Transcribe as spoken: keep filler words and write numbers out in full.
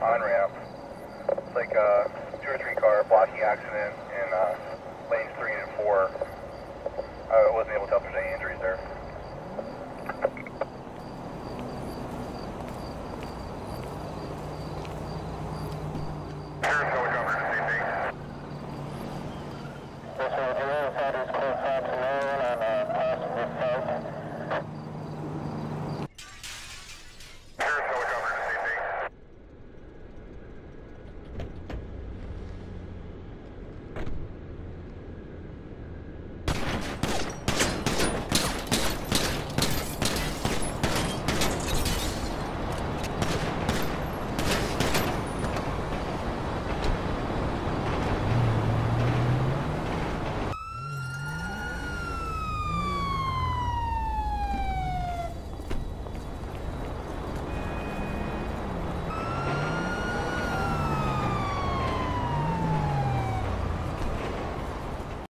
on-ramp. It's like a two or three car blocking accident in uh, lanes three and four. I wasn't able to tell if there's any injuries there.